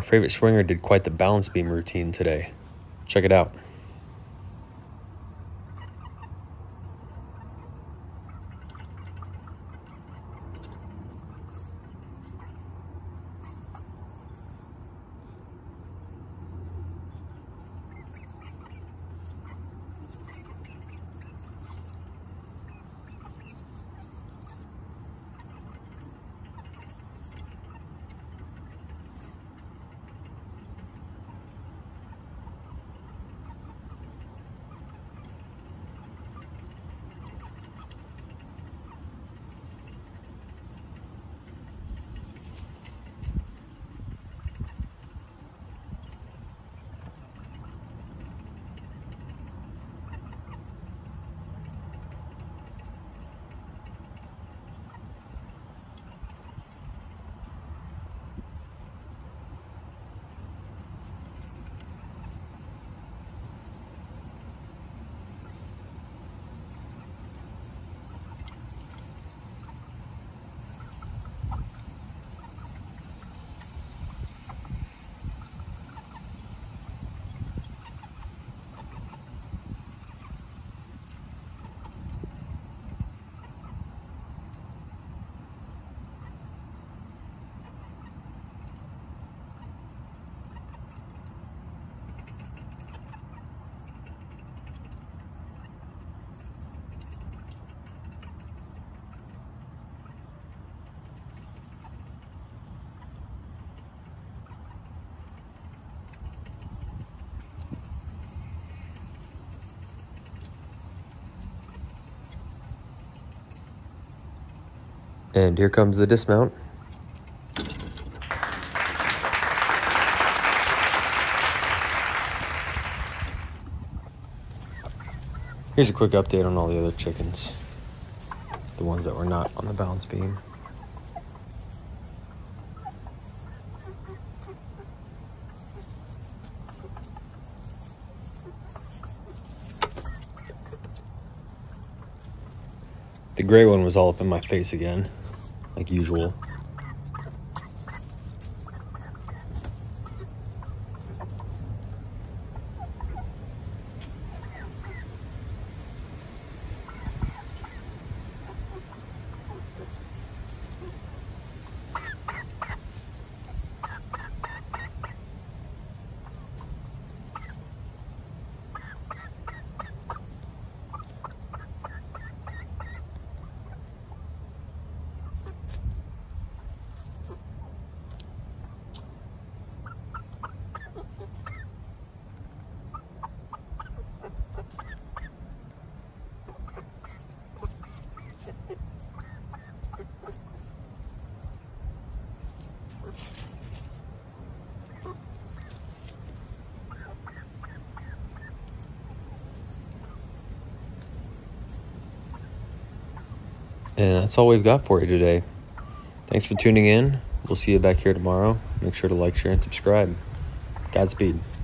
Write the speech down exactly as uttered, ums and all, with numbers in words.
Our favorite swinger did quite the balance beam routine today. Check it out. And here comes the dismount. Here's a quick update on all the other chickens, the ones that were not on the balance beam. The gray one was all up in my face again, like usual. And that's all we've got for you today. Thanks for tuning in. We'll see you back here tomorrow. Make sure to like, share, and subscribe. Godspeed.